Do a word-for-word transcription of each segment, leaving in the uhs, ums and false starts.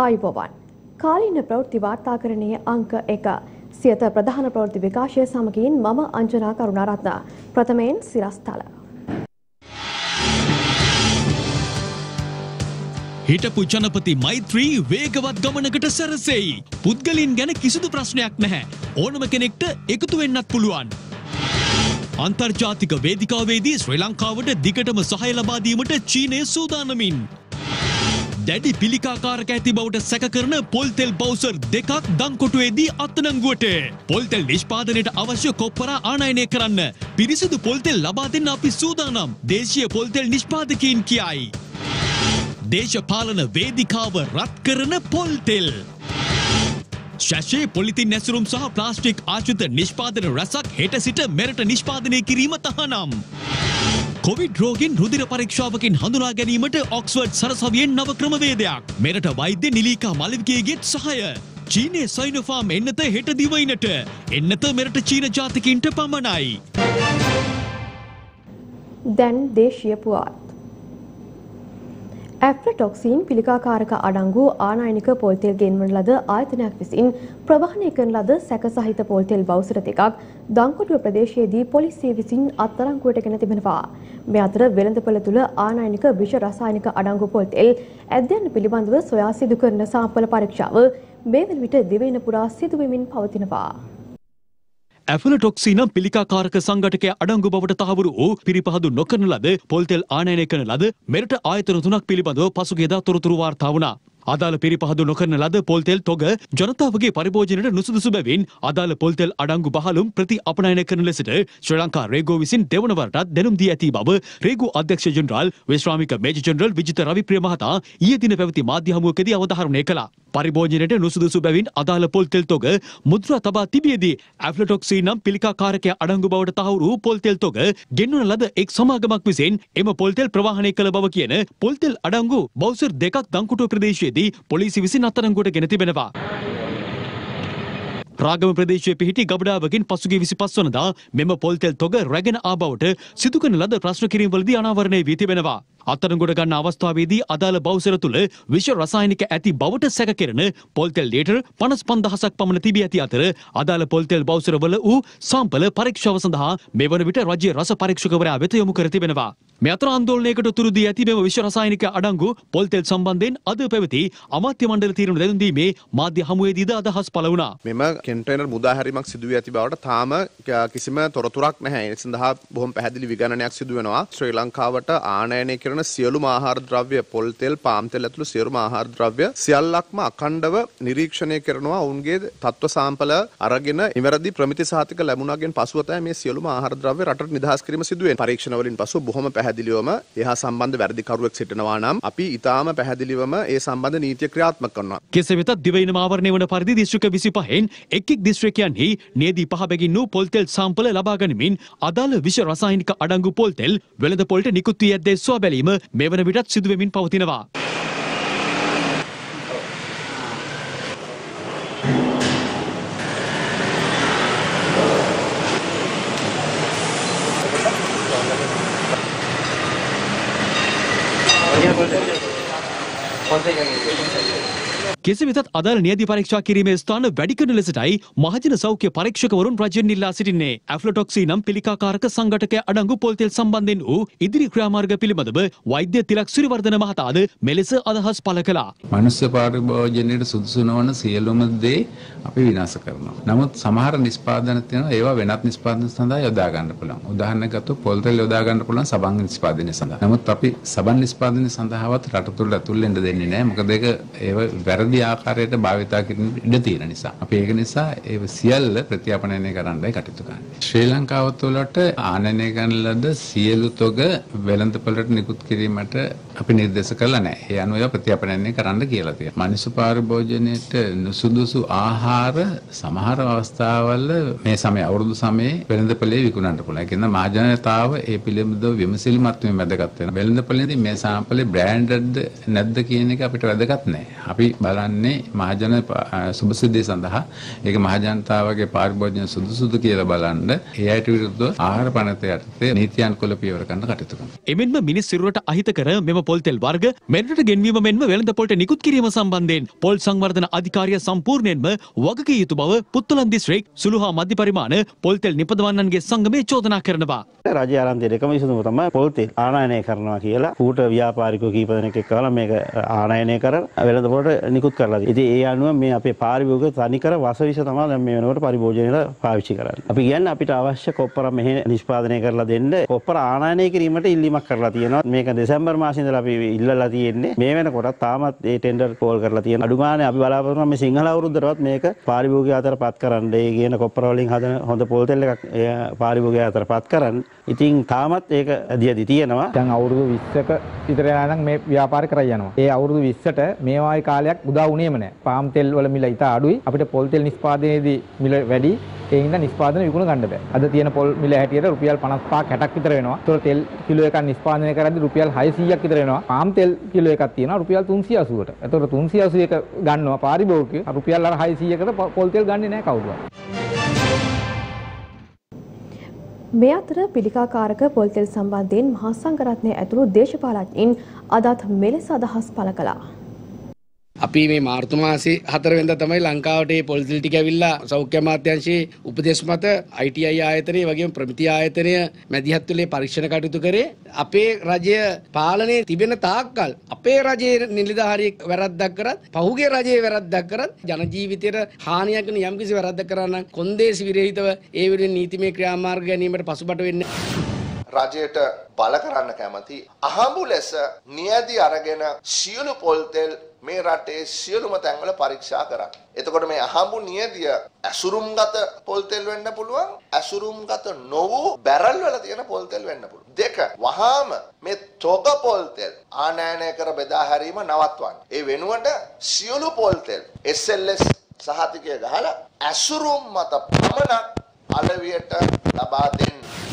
ආයුබෝවන්. කාලීන ප්‍රවෘත්ති වාර්තාකරණයේ අංක එක සියත ප්‍රධාන ප්‍රවෘත්ති විකාශය සමගින් මම අංජනා කරුණාරත්න. ප්‍රථමයෙන් සිරස්තල. හිටපු ජනපති මෛත්‍රී වේගවත් ගමනකට සැරසෙයි. පුද්ගලයන් ගැන කිසිදු ප්‍රශ්නයක් නැහැ. ඕනම කෙනෙක්ට එකතු වෙන්නත් පුළුවන්. අන්තර්ජාතික වේදිකාවේදී ශ්‍රී ලංකාවට දිගටම සහාය ලබා දීමට චීනය සූදානමින්. දැඩි පිළිකාකාරක ඇති බවට සැක කරන පොල්තෙල් බවුසර් දෙකක් දංකොටුවේදී අත්අඩංගුවට. පොල්තෙල් නිෂ්පාදනයට අවශ්‍ය කොප්පර ආනයනය කරන්න පිරිසිදු පොල්තෙල් ලබා දෙන්න අපි සූදානම්. දේශීය පොල්තෙල් නිෂ්පාදකයින් කියයි. දේශපාලන වේදිකාව රත් කරන පොල්තෙල්. ශැෂේ පොලිතින් නැසුරුම් සහ ප්ලාස්ටික් ආශ්‍රිත නිෂ්පාදන රැසක් හෙට සිට මෙරට නිෂ්පාදනය කිරීම තහනම්. කොවිඩ් රෝගීන් රුධිර පරීක්ෂාවකින් හඳුනා ගැනීමට ඔක්ස්ෆර්ඩ් සරසවියෙන් නව ක්‍රමවේදයක්. මෙරට වෛද්‍ය නිලීකා මලිවිකේගෙත් සහාය. චීනයේ සයිනෝෆාම් එන්නත හෙට දිවයිනට. එන්නත මෙරට චීන ජාතිකින්ට පමණයි. දැන් දේශීය පුවත්. ඇෆ්ලටොක්සින් පිළිකාකාරක අඩංගු ආනයනික පොල්තෙල් ගෙන්වන ලද ආයතනයක් විසින් ප්‍රවාහනය කරන ලද සැක සහිත පොල්තෙල් බවුසර දෙකක් දංකොටුව ප්‍රදේශයේදී පොලිසිය විසින් අත්අඩංගුවට ගෙන තිබෙනවා. මේ අතර වෙළඳපොළ තුළ ආනයනික විෂ රසායනික අඩංගු පොල්තෙල් ඇද්දයන් පිළිබඳව සොයා සිදු කරන සාම්පල පරීක්ෂාව මේ වන විට දිවයින පුරා සිදුවෙමින් පවතිනවා. ඇෆලටොක්සිනම් පිළිකාකාරක සංඝටකය අඩංගු බවට තහවුරු වූ පිරිපහදු නොකරන ලද පොල්තෙල් ආනයනය කරන ලද මෙරට ආයතන තුනක් පිළිබඳව පසුගියදා තොරතුරු වාර්තා වුණා. අදාළ පිරිපහදු නොකරන ලද පොල්තෙල් තොග ජනතාවගේ පරිභෝජනයට නුසුදුසු බැවින් අදාළ පොල්තෙල් අඩංගු බහලුම් ප්‍රති අපනයනය කරන ලෙසට ශ්‍රී ලංකා රේගෝ විසින් දෙවන වරටත් දැනුම් දී ඇති බව රේගෝ අධ්‍යක්ෂ ජෙනරාල් විශ්‍රාමික මේජර් ජෙනරල් විජිත රවිප්‍රිය මහතා ඊයේ දින පැවති මාධ්‍ය හමුවකදී අවධාරණය කළා. පරිභෝජනයට නුසුදුසු බැවින් අදාළ පොල්තෙල් තොග මුද්‍රා තබා තිබියදී ඇෆ්ලටොක්සින් නම් පිළිකාකාරකය අඩංගු බවට තහවුරු වූ පොල්තෙල් තොග ගෙන්වන ලද එක් සමාගමක් විසින් එම පොල්තෙල් ප්‍රවාහනය කළ බව කියන පොල්තෙල් අඩංගු බවුසර් දෙකක් දංකොටුව ප්‍රදේශයේදී පොලිසිය විසින් අත්අඩංගුවට ගෙන තිබෙනවා. රාගම ප්‍රදේශයේ පිහිටි ගබඩාවකින් පසුගිය විසිපස් වනදා මෙම පොල්තෙල් තොග රැගෙන ආ බවට සිදු කරන ලද ප්‍රශ්න කිරීම්වලදී අනාවරණය වී තිබෙනවා. අත්අඩංගුවට ගන්න අවස්ථාවේදී අදාළ බවුසර තුළ විෂ රසායනික ඇති බවට සැක කෙරෙන පොල්තෙල් ලීටර් පනස් පන්දහසක් පමණ තිබී ඇති අතර අදාළ පොල්තෙල් බවුසර වල වූ සාම්පල පරීක්ෂාව සඳහා මෙවන විට රජයේ රස පරීක්ෂකවරයා වෙත යොමු කර තිබෙනවා. මේ අතර ආන්දෝලනයකට උතුරු දී ඇති මෙම විෂ රසායනික අඩංගු පොල්තෙල් සම්බන්ධයෙන් අද පැවති අමාත්‍ය මණ්ඩල තීරණ දැනුම් දීමේ මාධ්‍ය හමුවේදීද අදහස් පළ වුණා. මෙම කන්ටේනර් මුදාහැරීමක් සිදු වී ඇති බවට තාම කිසිම තොරතුරක් නැහැ. ඒ සඳහා බොහොම පැහැදිලි විගණනයක් සිදු වෙනවා. ශ්‍රී ලංකාවට ආනයනය කරන සියලුම ආහාර ද්‍රව්‍ය පොල් තෙල් පාම් තෙල් ඇතුළු සියලුම ආහාර ද්‍රව්‍ය සියල්ලක්ම අඛණ්ඩව නිරීක්ෂණය කරනවා. ඔවුන්ගේ තත්ත්ව සාම්පල අරගෙන ඉවරදි ප්‍රමිති සහතික ලැබුණාගෙන් පසුව තමයි මේ සියලුම ආහාර ද්‍රව්‍ය රටට නිදහස් කිරීම සිදු වෙන්නේ. පරීක්ෂණ වලින් පසු බොහොම පැහැදිලිවම එහා සම්බන්ධ වැරදිකරුවෙක් සිටිනවා නම් අපි ඊටාම පැහැදිලිවම ඒ සම්බන්ධ නීතිය ක්‍රියාත්මක කරනවා. කෙසේ වෙතත් දිවයින ආවරණය වන පරිදි දිස්ත්‍රික්ක විසිපහෙන් එක් එක් දිස්ත්‍රික්කයන්හි නියැදී පහ බැගින් වූ පොල් තෙල් සාම්පල ලබා ගනිමින් අදාළ විෂ රසායනික අඩංගු පොල් තෙල් වෙළඳ පොළට නිකුත් වී ඇත්තේ සොයා බැලීම මේ වන විටත් සිදු වෙමින් පවතිනවා. කෙසේ වෙතත් අදාළ නියැදී පරීක්ෂා කිරීමේ ස්ථාන වැඩි කරන ලෙසටයි මහජන සෞඛ්‍ය පරීක්ෂකවරුන් රජයෙන් ඉල්ලා සිටින්නේ. ඇෆ්ලටොක්සින් නම් පිළිකාකාරක සංඝටකය අඩංගු පොල්තෙල් සම්බන්ධයෙන් වූ ඉදිරි ක්‍රියාමාර්ග පිළිබඳව වෛද්‍ය තිලක් සිරිවර්ධන මහතාද මෙලෙස අදහස් පළ කළා. මනුෂ්‍ය පරිභෝජනයට සුදුසු නොවන සියලුම දේ අපි විනාශ කරනවා. නමුත් සමහර නිෂ්පාදන තියෙනවා ඒවා වෙනත් නිෂ්පාදන සඳහා යොදා ගන්න පුළුවන්. උදාහරණයක් ගත්තොත් පොල්තෙල් යොදා ගන්න පුළුවන් සබන් නිෂ්පාදනය සඳහා. නමුත් අපි සබන් නිෂ්පාදනය සඳහාවත් රට තුළ ඇතුල් වෙන්න දෙන්නේ නැහැ. මොකද ඒක ඒව වැරදි ආකාරයට භාවිතා කිරීම ඉඩ තියෙන නිසා. අපි ඒක නිසා ඒ සියල්ල ප්‍රතිඅපනයනය කරන්නයි කටයුතු කරන්නේ. ශ්‍රී ලංකාව තුළට ආනයනය කරන ලද සියලු තොග වෙළඳපොළට නිකුත් කිරීමට අපි නිර්දේශ කළා නැහැ. ඒ අනුව ප්‍රතිඅපනයනය කරන්න කියලා තියෙනවා. මනුෂ්‍ය පරිභෝජනයට නුසුදුසු ආහාර සමහර අවස්ථාවල මේ සමය අවුරුදු සමයේ වෙළඳපොළේ විකුණන්න පුළුවන්. ඒ කියන්නේ මහජනතාව ඒ පිළිබඳව විමසිලිමත් වීම වැදගත් වෙනවා. වෙළඳපොළේදී මේ සාම්පලේ බ්‍රෑන්ඩඩ්ද නැද්ද කියන එක අපිට වැදගත් නැහැ. අපි බලන්න බලන්නේ මහජන සුභසිද්ධිය සඳහා ඒක මහජනතාවගේ පාරිභෝජන සුදුසුදු කියලා බලන්න ඒ අයට විරුද්ධව ආහාර පනත යටතේ නීතියානුකූල පියවර ගන්න කටයුතු කරනවා. එමෙන්ම මිනිස් සිරුරට අහිත කර මෙම පොල් තෙල් වර්ග මෙරටට ගෙන්වීම මෙන්ම වෙළඳ පොල්ට නිකුත් කිරීම සම්බන්ධයෙන් පොල් සංවර්ධන අධිකාරිය සම්පූර්ණයෙන්ම වගකිය යුතු බව පුත්තලන් දිස්ත්‍රික් සුළු හා මධ්‍ය පරිමාණ පොල් තෙල් නිපදවන්නන්ගේ සංගමය චෝදනා කරනවා. රජය ආරම්භ දෙන එකම විසඳුම තමයි පොල් තෙල් ආනයනය කරනවා කියලා කූට ව්‍යාපාරිකයෝ කීප දෙනෙක් එක්කලා මේක ආනයනය කරලා වෙළඳ පොළට නිකුත් කරලා තියෙනවා. ඉතින් ඒ අනුව මේ අපේ පාරිභෝගික තනිකර වසවිස තමයි දැන් මේ වෙනකොට පරිභෝජනයට පාවිච්චි කරන්නේ. අපි කියන්නේ අපිට අවශ්‍ය කොප්පර මෙහි නිෂ්පාදනය කරලා දෙන්න කොප්පර ආනයනය කිරීමට ඉල්ලීමක් කරලා තියෙනවා. මේක දෙසැම්බර් මාසයේ ඉඳලා අපි ඉල්ලලා තියෙන්නේ. මේ වෙනකොට තාමත් ඒ ටෙන්ඩර් කෝල් කරලා තියෙනවා. අඩු ගානේ අපි බලාපොරොත්තු වෙනවා මේ සිංහල අවුරුද්දටවත් මේක පාරිභෝගික අතරපත් කරන්න. ඒ කියන කොප්පර වලින් හදන හොඳ පොල් තෙල් එකක් පාරිභෝගික අතරපත් කරන්න. ඉතින් තාමත් ඒක දියදි තියෙනවා. දැන් අවුරුදු විස්සක විතර යනනම් මේ ව්‍යාපාර කරා යනවා. ඒ අවුරුදු විස්සට මේ වායි කාලයක් උදා වුණේම නැහැ. පාම් තෙල් වල මිල ඉතා අඩුයි. අපිට පොල් තෙල් නිෂ්පාදනයේදී මිල වැඩි. ඒ හින්දා නිෂ්පාදන විකුණ ගන්න බෑ. අද තියෙන පොල් මිල හැටියට රුපියල් පනස් පහක් හැටක් විතර වෙනවා. ඒතකොට තෙල් කිලෝ එකක් නිෂ්පාදනය කරද්දී රුපියල් හයසීයක් විතර වෙනවා. පාම් තෙල් කිලෝ එකක් තියෙනවා රුපියල් තුන්සිය අසූවට. ඒතකොට තුන්සිය අසූ එක ගන්නවා පාරිභෝගිකයෝ. රුපියල් අර හයසීයකට පොල් තෙල් ගන්නේ නැහැ කවුරුවත්. මේ අතර පිළිකාකාරක පොල් තෙල් සම්බන්ධයෙන් මහා සංඝරත්නය ඇතුළු දේශපාලඥයින් අදත් මෙලෙස අදහස් පළ කළා. අපි මේ මාර්තු මාසේ හතර වෙනිදා තමයි ලංකාවට මේ පොල් තෙල් ටික ඇවිල්ලා සෞඛ්‍ය අමාත්‍යාංශයේ උපදේශ මත I T I ආයතනය වගේම ප්‍රමිති ආයතනය මැදිහත් වෙලේ පරීක්ෂණ කටයුතු කරේ. අපේ රජය පාලනයේ තිබෙන තාක්කල් අපේ රජයේ නිලධාරියෙක් වැරද්දක් කරත් පහුගිය රජයේ වැරද්දක් කරත් ජන ජීවිතයට හානියක් වෙන යම්කිසි වැරද්දක් කරා නම් කොන්දේසි විරහිතව ඒ වෙලෙන් නීතිමය ක්‍රියාමාර්ග ගැනීමට පසුබට වෙන්නේ. රජයට බල කරන්න කැමති අහඹු ලෙස නියැදි අරගෙන සියලු පොල් තෙල් මේ රටේ සියලුම තැන්වල පරීක්ෂා කරන්න. එතකොට මේ අහඹු නියැදිය ඇසුරුම්ගත පොල් තෙල් වෙන්න පුළුවන්, ඇසුරුම්ගත නොවූ බැරල් වල තියෙන පොල් තෙල් වෙන්න පුළුවන්. දෙක වහාම මේ තොග පොල් තෙල් ආනයනය කර බෙදා හැරීම නවත්වන්න. ඒ වෙනුවට සියලු පොල් තෙල් S L S සහතිකය ගහලා ඇසුරුම් මත පමණක් අලවියට ලබා දෙන්න.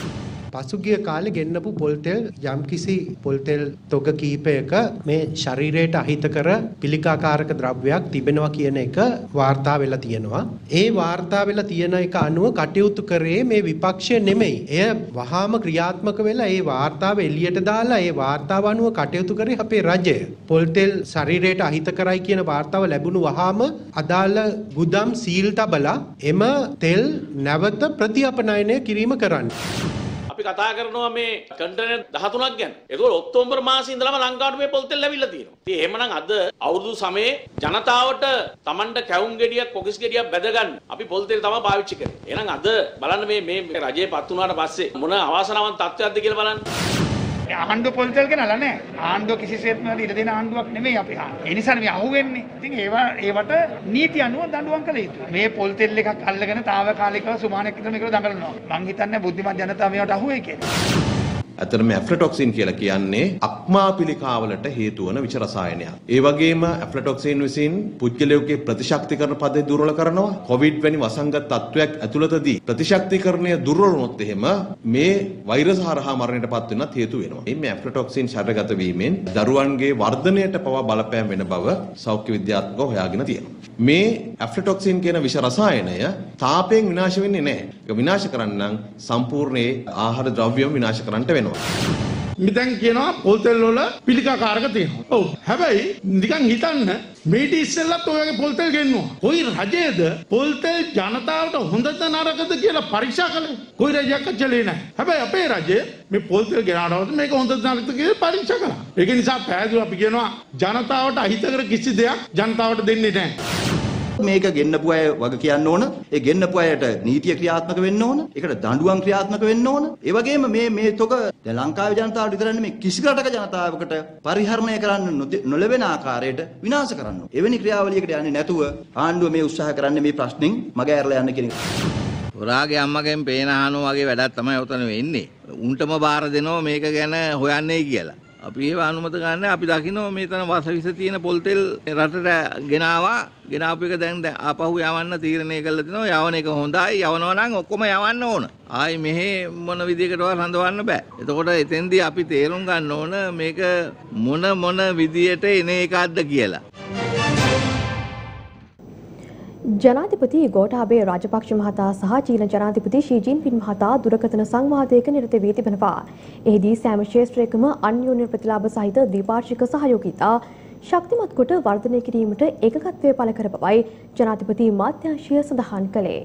පසුගිය කාලේ ගෙන්නපු පොල් තෙල් යම්කිසි පොල් තෙල් තොග කීපයක මේ ශරීරයට අහිතකර පිළිකාකාරක ද්‍රව්‍යයක් තිබෙනවා කියන එක වාර්තා වෙලා තියෙනවා. ඒ වාර්තා වෙලා තියෙන එක අනුව කටයුතු කරේ මේ විපක්ෂය නෙමෙයි. එය වහාම ක්‍රියාත්මක වෙලා ඒ වාර්තාව එළියට දාලා ඒ වාර්තාව අනුව කටයුතු කරේ අපේ රජය. පොල් තෙල් ශරීරයට අහිතකරයි කියන වාර්තාව ලැබුණු වහාම අදාළ ගුදම් සීල් තබලා එම තෙල් නැවත ප්‍රතිඅපනයනය කිරීම කරන්නේ. අපි කතා කරනවා මේ කන්ටේනර් දහතුනක් ගැන. ඒක ඔක්තෝබර් මාසයේ ඉඳලම ලංකාවට මේ පොල් තෙල් ලැබිලා තියෙනවා. ඉතින් එහෙමනම් අද අවුරුදු සමයේ ජනතාවට Tamanට කැවුම් ගෙඩියක් කොකිස් ගෙඩියක් බැද ගන්න අපි පොල් තෙල් තමයි පාවිච්චි කරේ. එහෙනම් අද බලන්න මේ මේ රජයේ පත් වුණාට පස්සේ මොන අවාසනාවන්ත තත්ත්වයක්ද කියලා බලන්න. ආණ්ඩුව පොල් තෙල් ගෙනලා නැහැ. ආණ්ඩුව කිසිසේත්ම ඉඩ දෙන ආණ්ඩුවක් නෙමෙයි අපි. ඒ නිසා මේ අහුවෙන්නේ. ඉතින් ඒවා ඒවට නීති අනුව දඬුවම් කළ යුතුයි. මේ පොල් තෙල් එකක් අල්ලගෙන తాවකාලිකව සුමානක් විතර මේකට දඟලනවා. මං හිතන්නේ බුද්ධිමත් ජනතාව මේවට අහුවේ කියලා. ඇත්තටම ඇෆ්ලටොක්සින් කියලා කියන්නේ අක්මා පිළිකාවලට හේතු වන විෂ රසායනයක්. ඒ වගේම ඇෆ්ලටොක්සින් විසින් පුද්ගලයෙකුගේ ප්‍රතිශක්තිකරණ පදේ දුර්වල කරනවා. කොවිඩ් වැනි වසංගත තත්වයක් ඇතුළතදී ප්‍රතිශක්තිකරණය දුර්වල වුණොත් එහෙම මේ වෛරස් හරහා මරණයටපත් වෙන්නත් හේතු වෙනවා. මේ ඇෆ්ලටොක්සින් ශරීරගත වීමෙන් දරුවන්ගේ වර්ධනයට පවා බලපෑම් වෙන බව සෞඛ්‍ය විද්‍යාත්මකව හොයාගෙන තියෙනවා. මේ ඇෆ්ලටොක්සින් කියන විෂ රසායනය තාපයෙන් විනාශ වෙන්නේ නැහැ. ඒක විනාශ කරන්න නම් සම්පූර්ණ ආහාර ද්‍රව්‍යම විනාශ කරන්නට වෙනවා. මිතන් කියනවා පොල් තෙල් වල පිළිකාකාරක තියෙනවා. ඔව්. හැබැයි නිකන් හිතන්න මේටි ඉස්සෙල්ලත් ඔයගේ පොල් තෙල් ගෙන්නවා. කොයි රජයේද පොල් තෙල් ජනතාවට හොඳද නරකද කියලා පරීක්ෂා කළේ? කොයි රජයක් කළේ නැහැ. හැබැයි අපේ රජය මේ පොල් තෙල් ගෙනාවට මේක හොඳද නරකද කියලා පරීක්ෂා කළා. ඒක නිසා පැහැදිලිව අපි කියනවා ජනතාවට අහිතකර කිසි දෙයක් ජනතාවට දෙන්නේ නැහැ. මේක ගෙන්නපු අය වග කියන්න ඕන. ඒ ගෙන්නපු අයට නීතිය ක්‍රියාත්මක වෙන්න ඕන. ඒකට දඬුවම් ක්‍රියාත්මක වෙන්න ඕන. ඒ වගේම මේ මේ තොග දැන් ලංකාවේ ජනතාවට විතරක් නෙමෙයි කිසි රටක ජනතාවකට පරිහරණය කරන්න නොලැබෙන ආකාරයට විනාශ කරන්න ඕන. එවැනි ක්‍රියාවලියකට යන්නේ නැතුව ආණ්ඩුව මේ උත්සාහ කරන්නේ මේ ප්‍රශ්نين මග ඇරලා යන්න කියන එක. හොරාගේ අම්මගෙන් පේන අහනවා වගේ වැඩක් තමයි උතන වෙන්නේ. උන්ටම බාර දෙනවා මේක ගැන හොයන්නේ කියලා. අපි ඒව අනුමත ගන්න අපි දකිනවා මේතන වසවිස තියෙන පොල් තෙල් රටට ගෙනාවා ගෙනාපු එක දැන් ආපහු යවන්න තීරණය කළා තිනවා යවන එක හොඳයි යවනවා නම් ඔක්කොම යවන්න ඕන ආයි මෙහෙ මොන විදියකටවත් රඳවන්න බෑ එතකොට එතෙන්දී අපි තේරුම් ගන්න ඕන මේක මොන මොන විදියට එන එකක්ද කියලා ජනාධිපති ගෝඨාභය රාජපක්ෂ මහතා සහ චීන ජනාධිපති ෂී ජින්පින් මහතා දුරකථන සංවාදයක නිරත වී තිබෙනවා. එහිදී සෑම ක්ෂේත්‍රයකම අන්‍යෝන්‍ය ප්‍රතිලාභ සහිත ද්විපාර්ශ්වික සහයෝගීතා ශක්තිමත් කොට වර්ධනය කිරීමට ඒකකත්වය පළ කර බවයි ජනාධිපති මාත්‍යාංශය සඳහන් කළේ.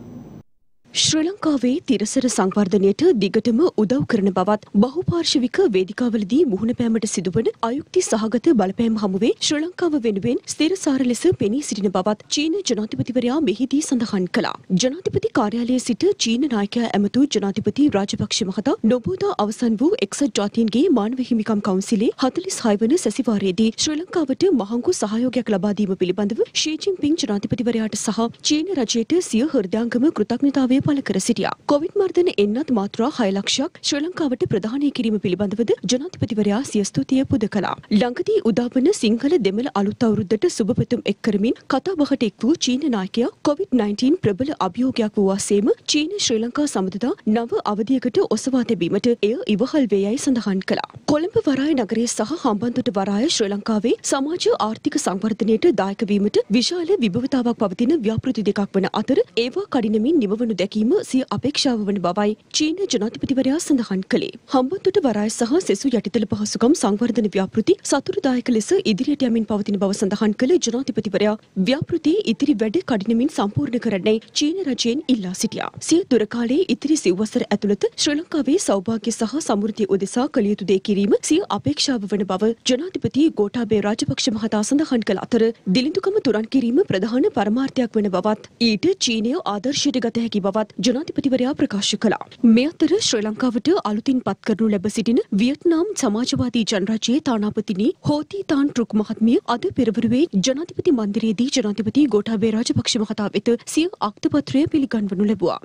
ශ්‍රී ලංකාවේ තිරසර සංවර්ධනයට දිගටම උදව් කරන බවත් බහුපාර්ශවික වේදිකාවලදී මුහුණ පෑමට සිදුවන අයුක්ති සහගත බලපෑම් හමුවේ ශ්‍රී ලංකාව වෙනුවෙන් ස්ථිරසාර ලෙස පෙනී සිටින බවත් චීන ජනාධිපතිවරයා මෙහිදී සඳහන් කළා. ජනාධිපති කාර්යාලයේ සිට චීන නායකයා ඇමතු ජනාධිපති රාජපක්ෂ මහතා නොබෝදා අවසන් වූ එක්සත් ජාතීන්ගේ මානව හිමිකම් කවුන්සිලේ හතළිස් හය වන සැසිවාරයේදී ශ්‍රී ලංකාවට මහඟු සහයෝගයක් ලබා දීම පිළිබඳව ෂී ජින්පින් ජනාධිපතිවරයාට සහ චීන රජයට සිය හෘදයාංගම කෘතඥතාවය පළ කර සිටියා. කොවිඩ් මර්ධන එන්නත් මාත්‍රා හය ලක්ෂයක් ශ්‍රී ලංකාවට ප්‍රදානය කිරීම පිළිබඳවද ජනාධිපතිවරයා සිය ස්තුතිය පුද කළා. ළඟදී උදාවන සිංහල දෙමළ අලුත් අවුරුද්දට සුබපැතුම් එක් කරමින් කතා බහට එක් වූ චීන නායකයා කොවිඩ් නයින්ටීන් ප්‍රබල අභියෝගයක් වූ ආසේම චීන ශ්‍රී ලංකා සම්බන්ධතා නව අවධියකට ඔසවා තැබීමට එය ඉවහල් වේයයි සඳහන් කළා. කොළඹ වරාය නගරයේ සහ හම්බන්තොට වරාය ශ්‍රී ලංකාවේ සමාජ ආර්ථික සංවර්ධනයට දායක වීමට විශාල විභවතාවක් පවතින ව්‍යාපෘති දෙකක් වන අතර ඒවා කඩිනමින් නිවවනු දැකීම සිය අපේක්ෂාව වන බවයි චීන ජනාධිපතිවරයා සඳහන් කළේ. හම්බන්තොට වරාය සහ සෙසු යටිතල පහසුකම් සංවර්ධන ව්‍යාපෘති සතුරුදායක ලෙස ඉදිරියට යමින් පවතින බව සඳහන් කළ ජනාධිපතිවරයා ව්‍යාපෘතියේ ඉතිරි වැඩ කඩිනමින් සම්පූර්ණ කරන්නයි චීන රජයෙන් ඉල්ලා සිටියා. සිය දුර කාලයේ ඉතිරි සිව්වසර ඇතුළත ශ්‍රී ලංකාවේ සෞභාග්‍ය සහ සමෘද්ධිය උදෙසා කළ යුතු දේ කිරීම සිය අපේක්ෂාව වන බව ජනාධිපති ගෝඨාභය රාජපක්ෂ මහතා සඳහන් කළ අතර දිලිඳුකම තුරන් කිරීම ප්‍රධාන පරමාර්ථයක් වන බවත් ඊට චීනය ආදර්ශයට ගත හැකි බවත් ජනාධිපතිවරයා ප්‍රකාශ කළා. මේ අතර ශ්‍රී ලංකාවට අලුතින් පත් කරනු ලැබ සිටින වියට්නාම් සමාජවාදී ජනරජයේ තානාපතිනි හෝති තාන් ට්‍රුක් මහත්මිය අද පෙරවරුවේ ජනාධිපති මන්දිරයේදී ජනාධිපති ගෝඨාභය රාජපක්ෂ මහතා වෙත සිය අක්තපත්‍රය පිළිගන්වනු ලැබුවා.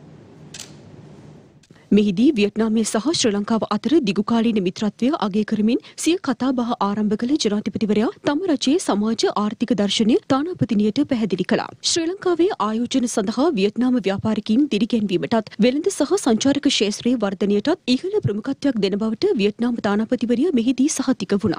මෙහිදී වියට්නාමය සහ ශ්‍රී ලංකාව අතර දිගුකාලීන මිත්‍රත්වය අගය කරමින් සිය කතාබහ ආරම්භ කළ ජනාධිපතිවරයා තම රජයේ සමාජ ආර්ථික දර්ශනය තානාපතිනියට පැහැදිලි කළා. ශ්‍රී ලංකාවේ ආයෝජන සඳහා වියට්නාම ව්‍යාපාරිකයින් දිරිගැන්වීමටත් වෙළඳ සහ සංචාරක ක්ෂේත්‍රයේ වර්ධනයටත් ඉහළ ප්‍රමුඛත්වයක් දෙන බවට වියට්නාම තානාපතිවරිය මෙහිදී සහතික වුණා.